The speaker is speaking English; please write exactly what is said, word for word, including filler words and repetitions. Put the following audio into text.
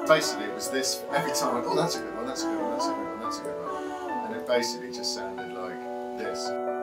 Basically, it was this. Every time I went, oh, that's a good one, that's a good one, that's a good one, that's a good one. And it basically just sounded like this.